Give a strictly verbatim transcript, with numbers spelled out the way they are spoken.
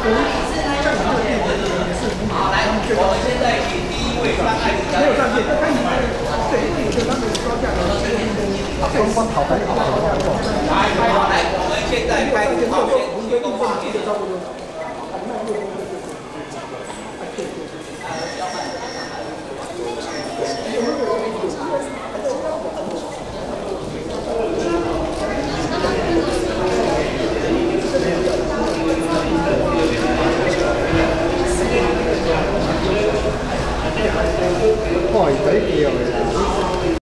好，来，我们现在以第一位上岸的没有上线，他以前对，因为有的他们高价，双方讨很好，来，好，来，我们现在开始讨论提供画面。 開水叫。